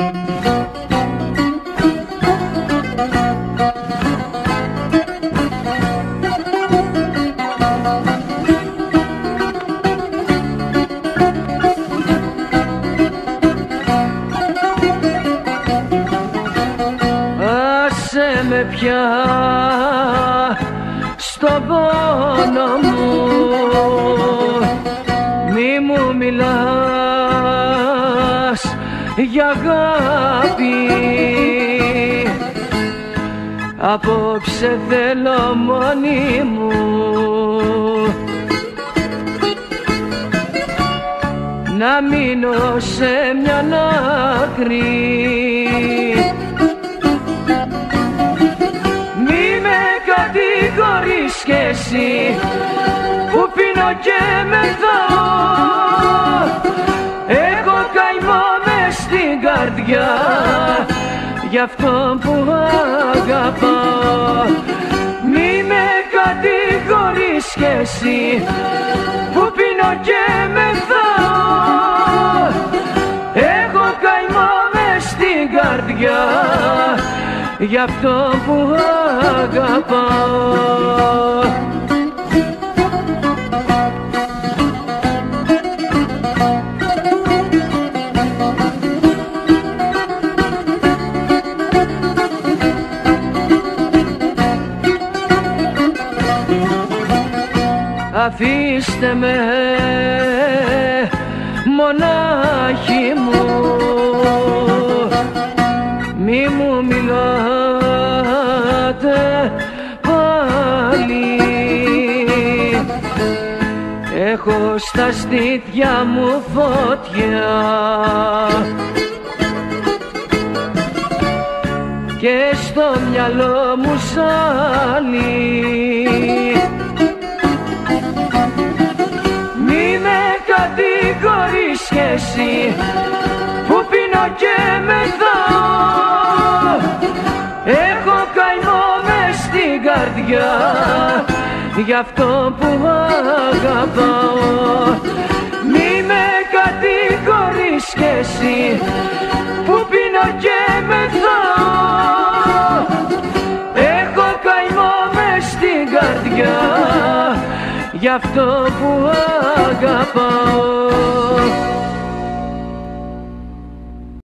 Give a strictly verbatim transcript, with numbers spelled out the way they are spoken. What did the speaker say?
Άσε με πια στον πόνο μου, μη μου μιλάς για αγάπη. Απόψε θέλω μόνη μου να μείνω σε μια άκρη. Μη με κατηγορείς κι εσύ που πίνω και μεθάω. Έχω καημό μες στην καρδιά γι' αυτό που αγαπάω. Μη με κατηγορείς κι εσύ που πίνω και μεθάω. Έχω καημό μες στην καρδιά γι' αυτό που αγαπάω. Αφήστε με μονάχη μου, μη μου μιλάτε πάλι. Έχω στα στήθια μου φωτιά και στο μυαλό μου σάλι. Κατηγορείς κι εσύ που πίνω και μεθάω. Έχω καημό μες στην καρδιά γι' αυτό που αγαπάω. Μη με κατηγορείς κι εσύ που πίνω και μεθάω. Έχω καημό μες στην καρδιά γι' αυτό που αγαπάω.